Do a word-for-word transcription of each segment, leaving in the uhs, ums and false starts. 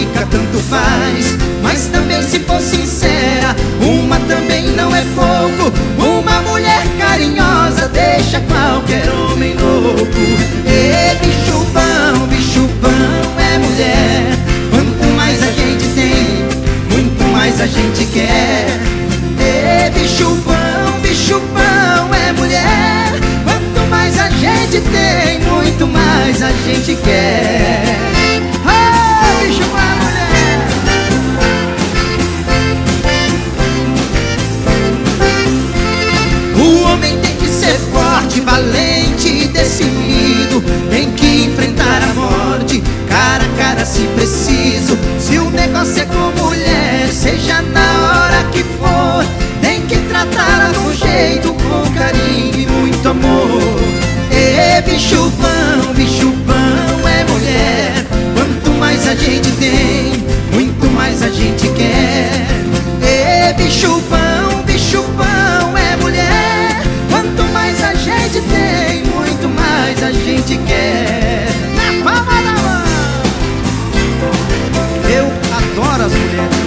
única tanto faz. Mas também, se for sincera, uma também não é pouco. Uma mulher carinhosa deixa qualquer homem louco. E bicho bom, bicho bom é mulher. Quanto mais a gente tem, muito mais a gente quer. E bicho bom, bicho bom é mulher. Quanto mais a gente tem, muito mais a gente quer. Oh, bicho bom é mulher. O homem tem que ser forte, valente e decidido. Tem que enfrentar a morte, cara a cara se preciso. Se o negócio é com mulher, seja na hora que for, tem que tratá-la com jeito, com carinho e muito amor. E bicho bom, bicho bom é mulher. Quanto mais a gente tem, muito mais a gente quer. E bicho bom, bicho bom é mulher. Quanto mais a gente tem, muito mais a gente quer. Na palma da mão. Eu adoro as mulheres.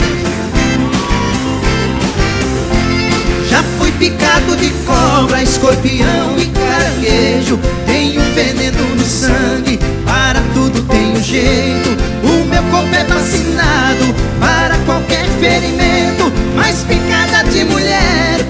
Já fui picado de cobra, escorpião e caranguejo. Tenho veneno no sangue, para tudo tenho jeito. O meu corpo é vacinado para qualquer ferimento. Mas picada de mulher